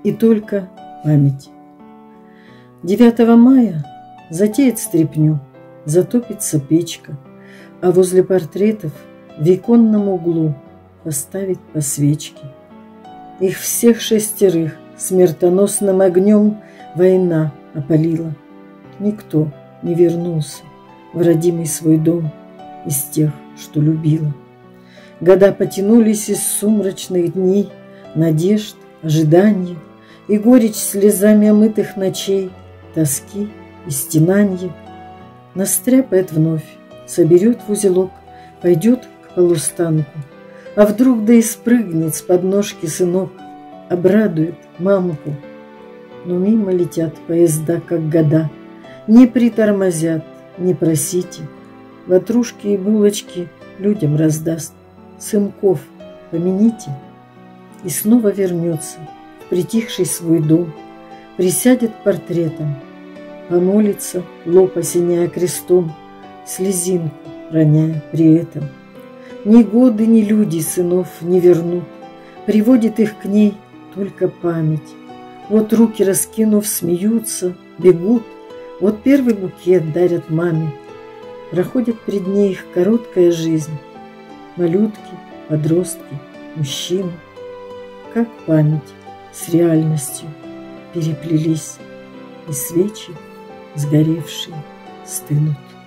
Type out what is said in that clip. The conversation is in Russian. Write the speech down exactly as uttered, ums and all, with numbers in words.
и только память. девятого мая затеет стряпню, затопится печка, а возле портретов в иконном углу поставить по свечке. Их всех шестерых смертоносным огнем война опалила. Никто не вернулся в родимый свой дом из тех, что любила. Года потянулись из сумрачных дней, надежд, ожиданий, и горечь слезами омытых ночей, тоски и стенанья. Настряпает вновь, соберет в узелок, пойдет к полустанку, а вдруг да и спрыгнет с подножки сынок, обрадует мамку. Но мимо летят поезда, как года, не притормозят, не просите, ватрушки и булочки людям раздаст. Сынков помяните. И снова вернется в притихший свой дом, присядет портретом, помолится, лоб осеняя крестом, слезинку роняя при этом. Ни годы, ни люди сынов не вернут, приводит их к ней только память. Вот руки раскинув, смеются, бегут, вот первый букет дарят маме. Проходит пред ней их короткая жизнь. Малютки, подростки, мужчины. Как память с реальностью переплелись, и свечи сгоревшие стынут.